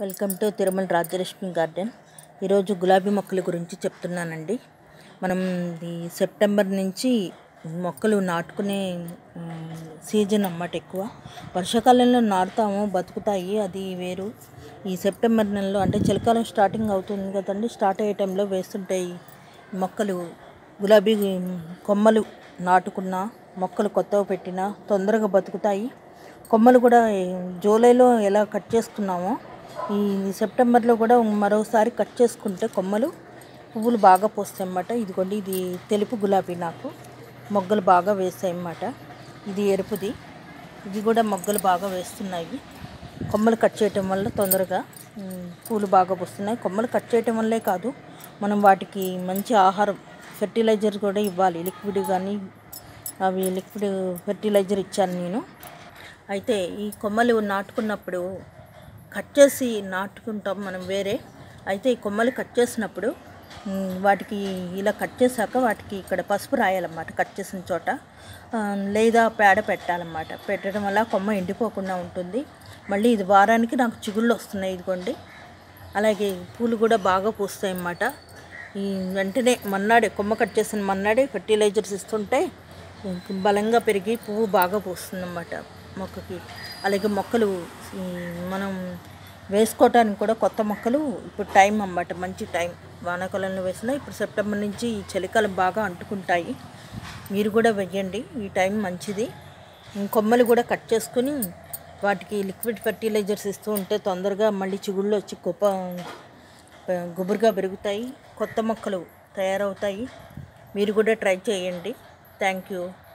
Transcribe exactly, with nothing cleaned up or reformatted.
Welcome to Tirumala Rajyalakshmi garden. ఈరోజు గులాబీ మొక్కల గురించి చెప్తున్నానండి. మనం ఈ సెప్టెంబర్ నుంచి మొక్కలు నాటుకునే సీజన్ అన్నమాట. ఎక్కువ వర్షాకాలంలో నాటుతాము, బతుకుతాయి, అది వేరు. ఈ సెప్టెంబర్ నెలలో అంటే చలికాలం స్టార్టింగ్ అవుతుంది కదండి, స్టార్ట్ అయ్యే టైంలో వేస్తుంటాయి మొక్కలు. గులాబీ కొమ్మలు నాటుకున్న మొక్కలు కొత్తవి పెట్టినా తొందరగా బతుకుతాయి. కొమ్మలు కూడా జూలైలో ఎలా కట్ చేసుకున్నామో ఈ సెప్టెంబర్లో కూడా మరోసారి కట్ చేసుకుంటే కొమ్మలు పువ్వులు బాగా పోస్తాయి అన్నమాట. ఇదిగోండి, ఇది తెలుపు గులాబీ, నాకు మొగ్గలు బాగా వేస్తాయి అన్నమాట. ఇది ఎరుపుది, ఇది కూడా మొగ్గలు బాగా వేస్తున్నాయి. కొమ్మలు కట్ చేయటం వల్ల తొందరగా పూలు బాగా పోస్తున్నాయి. కొమ్మలు కట్ చేయటం వల్లే కాదు, మనం వాటికి మంచి ఆహారం, ఫెర్టిలైజర్ కూడా ఇవ్వాలి. లిక్విడ్ కానీ అవి లిక్విడ్ ఫెర్టిలైజర్ ఇచ్చాను నేను. అయితే ఈ కొమ్మలు నాటుకున్నప్పుడు కట్ చేసి నాటుకుంటాం మనం వేరే. అయితే ఈ కొమ్మలు కట్ చేసినప్పుడు వాటికి ఇలా కట్ చేశాక వాటికి ఇక్కడ పసుపు రాయాలన్నమాట, కట్ చేసిన చోట, లేదా పేడ పెట్టాలన్నమాట. పెట్టడం వల్ల కొమ్మ ఎండిపోకుండా ఉంటుంది. మళ్ళీ ఇది వారానికి నాకు చిగుళ్ళు వస్తున్నాయి, ఇదిగోండి. అలాగే పూలు కూడా బాగా పూస్తాయి అన్నమాట. ఈ వెంటనే మన్నాడే, కొమ్మ కట్ చేసిన మన్నాడే ఫెర్టిలైజర్స్ ఇస్తుంటే బలంగా పెరిగి పువ్వు బాగా పూస్తుంది అన్నమాట మొక్కకి. అలాగే మొక్కలు మనం వేసుకోవటానికి కూడా కొత్త మొక్కలు ఇప్పుడు టైం అన్నమాట, మంచి టైం. వానాకాలంలో వేసినా ఇప్పుడు సెప్టెంబర్ నుంచి ఈ చలికాలం బాగా అంటుకుంటాయి. మీరు కూడా వెయ్యండి, ఈ టైం మంచిది. కొమ్మలు కూడా కట్ చేసుకుని వాటికి లిక్విడ్ ఫెర్టిలైజర్స్ ఇస్తూ ఉంటే తొందరగా మళ్ళీ చిగుళ్ళు వచ్చి గొప్ప గుబురుగా పెరుగుతాయి, కొత్త మొక్కలు తయారవుతాయి. మీరు కూడా ట్రై చేయండి. Thank you.